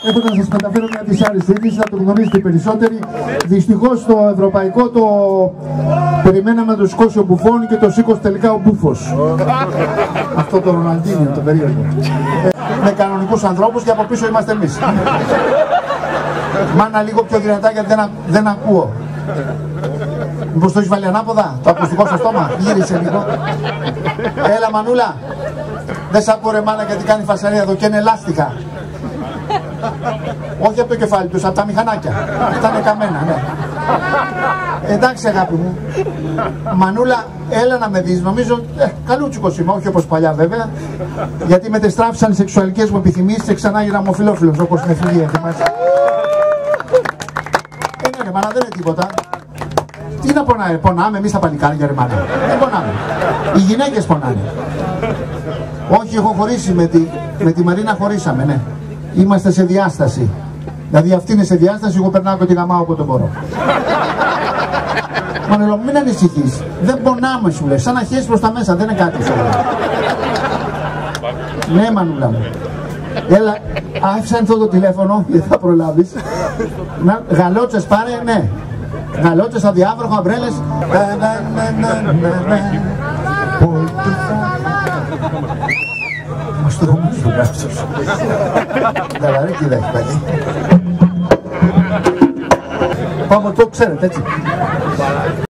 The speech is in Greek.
Έχω να σας μεταφέρω μια δυσάρεστη είδηση, να το γνωρίζετε περισσότεροι. Δυστυχώς το ευρωπαϊκό το περιμέναμε να το σηκώσει ο Μπουφόν και το σήκωσε τελικά ο Μπούφος. Αυτό το Ροναλντίνιο, το περίεργο. Με κανονικούς ανθρώπους και από πίσω είμαστε εμείς. Μάνα λίγο πιο δυνατά γιατί δεν ακούω. Μήπως το έχεις βάλει ανάποδα, το ακουστικό στο στόμα, γύρισε λίγο. Έλα Μανούλα, δεν σ' ακούω ρε μάνα γιατί κάνει φασαρία εδώ και είναι λάστιχα. Όχι από το κεφάλι τους, από τα μηχανάκια. Ήτανε καμένα, ναι. Εντάξει αγάπη μου. Μανούλα, έλα να με δεις, νομίζω καλούτσικος είμαι, όχι όπως παλιά βέβαια. Γιατί μετεστράφησαν οι σεξουαλικές μου επιθυμίες και ξανά έγινα ομοφυλόφιλος όπως είναι φιλία. Ναι, μάνα, δεν είναι τίποτα. Τι να πονάμε, πονάμε εμείς τα παλικάρια ρε μάνα. Δεν πονάμε. Οι γυναίκες πονάνε. Όχι, έχω χωρίσει με τη Μαρίνα, χωρίσαμε, ναι. Είμαστε σε διάσταση. Δηλαδή αυτή είναι σε διάσταση, εγώ περνάω και τη γαμάω όποτε μπορώ. Μανουλό, μην ανησυχείς. Δεν πονάμε σου λέει. Σαν να χέσεις προς τα μέσα, δεν είναι κάτι σου λέει. Ναι Μανούλα μου. Έλα, άφησα αυτό το τηλέφωνο, γιατί θα προλάβεις. Γαλότσες πάρε, ναι. Γαλότσες, αδιάβροχο, αμπρέλες. Μας το δούμε στο κάστος. Καλαρίκι δεν έχει παιδί. Πάμε το ξέρετε έτσι.